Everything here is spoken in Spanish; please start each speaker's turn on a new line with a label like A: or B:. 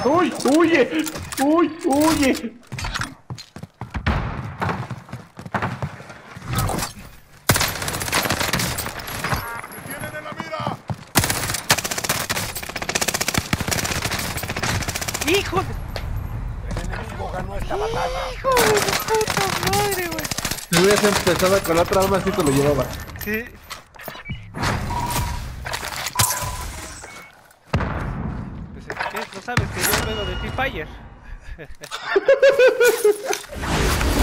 A: ¡Uy! ¡Huye! ¡Uy! ¡Huye!
B: ¡Tienen en la mira!
C: ¡Hijo de...
B: El enemigo ganó esta batalla.
C: ¡Hijo de su puta madre, güey!
A: Si hubieras empezado con la otra arma, sí te lo llevaba.
C: Sí. Pues, ¿qué? ¿No sabes que yo juego de Free Fire?